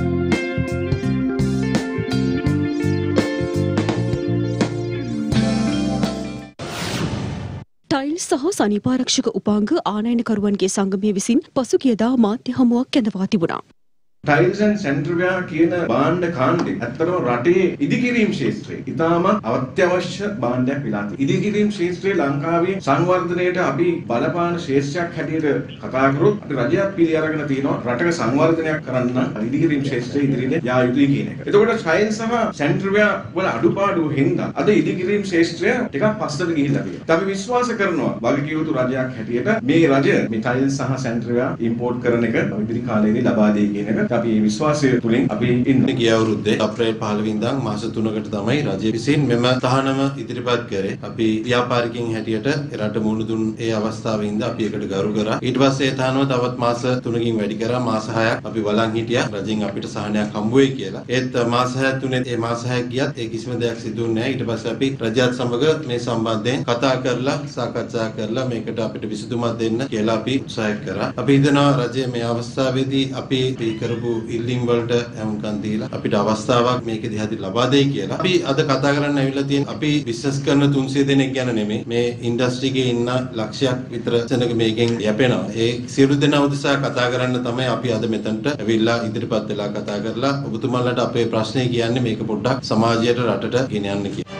ටයිල් සහ සනීපාරක්ෂක උපාංග ආනයනකරුවන්ගේ සංගමය විසින් පසුගියදා මාධ්‍ය හමුවක් කැඳවා තිබුණා. ටයිල්ස් ඇන්ඩ් සෙන්ට්‍රියා කියන භාණ්ඩ කාණ්ඩේ ඇත්තටම රටේ ඉදිකිරීම් ක්ෂේත්‍රයේ ඉතාමත් අත්‍යවශ්‍ය භාණ්ඩයක් වෙලා තියෙනවා. ඉදිකිරීම් ක්ෂේත්‍රයේ ලංකාවේ සංවර්ධනයට අපි බලපාන ක්ෂේත්‍රයක් හැටියට කතා කරොත් අපි රජයක් පිළි අරගෙන තියෙනවා රටක සංවර්ධනයක් කරන්න ඉදිකිරීම් ක්ෂේත්‍රයේ ඉදිරියට යා යුතුයි කියන එක. එතකොට ටයිල්ස් සහ සෙන්ට්‍රියා වල අඩුපාඩු හින්දා අද ඉදිකිරීම් ක්ෂේත්‍රය ටිකක් පස්සට ගිහිල්ලා තියෙනවා. අපි විශ්වාස කරනවා වගකීම් යුතු රජයක් හැටියට මේ රජය මේ ටයිල්ස් සහ සෙන්ට්‍රියා ඉම්පෝට් කරන එක ඉදිරි කාලේදී ලබා දෙයි කියන එක අපි මේ විශ්වාසය තුලින් අපි ඉන්නේ. ගිය අවුරුද්දේ අප්‍රේල් පහළොව ඉඳන් මාස තුනකට තමයි රජය විසින් මෙම තහනම ඉදිරිපත් කරේ. අපි ව්‍යාපාරිකයින් හැටියට රට මුහුණ දුන් ඒ අවස්ථාවේ ඉඳන් අපි ඒකට ගරු කරා. ඊට පස්සේ ඒ තහනම තවත් මාස තුනකින් වැඩි කරා. මාස හයක් අපි බලන් හිටියා රජෙන් අපිට සහනයක් හම්බ වෙයි කියලා. ඒත් මාස හය තුනේ ඒ මාස හයක් ගියත් ඒ කිසිම දෙයක් සිදු වුණේ නැහැ. ඊට පස්සේ අපි රජයත් සමග මේ සම්බන්ධයෙන් කතා කරලා සාකච්ඡා කරලා මේකට අපිට විසඳුමක් දෙන්න කියලා අපි උත්සාහ කරා. අපි හිතනවා රජය මේ අවස්ථාවේදී අපි කරපු ඉල්ලීම් වලට හැමකම් දීලා අපිට අවස්ථාවක් මේක දිහාදී ලබා දෙයි කියලා. අපි අද කතා කරන්න ඇවිල්ලා තියෙන අපි බිස්නස් කරන තුන්සිය දෙනෙක් ගැන නෙමෙයි. මේ ඉන්ඩස්ට්‍රි එකේ ඉන්න ලක්ෂයක් විතර දෙනෙක් මේකෙන් යැපෙනවා. ඒ සියලු දෙනා උදෙසා කතා කරන්න තමයි අපි අද මෙතනට ඇවිල්ලා ඉදිරිපත් වෙලා කතා කරලා ඔබතුමාලට අපේ ප්‍රශ්නේ කියන්නේ මේක පොඩ්ඩක් සමාජයට රටට ගෙන යන්න කියලා.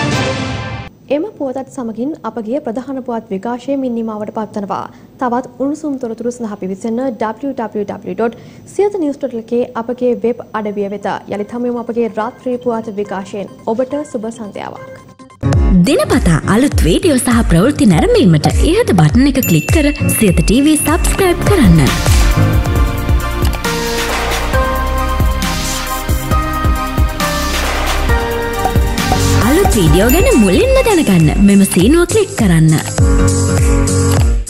එම පුවතත් සමගින් අපගේ ප්‍රධාන පුවත් විකාශයේ මින්නිමාවට පත්වනවා. තවත් උණුසුම් තොරතුරු සඳහා පිවිසෙන්න W W W dot Siyatha news dot L K අපගේ වෙබ් අඩවිය වෙත. යලිත් හමුවෙමු අපගේ රාත්‍රී පුවත් විකාශයෙන්. ඔබට සුබ සන්ධ්‍යාවක්. දිනපතා අලුත් වීඩියෝ සහ ප්‍රවෘත්ති නැරඹීමට ඉහත බටන් එක ක්ලික් කර සියත ටීවී සබ්ස්ක්‍රයිබ් කරන්න. අලුත් වීඩියෝ ගැන මුලින්ම දැනගන්න මෙම සීනුව ක්ලික් කරන්න.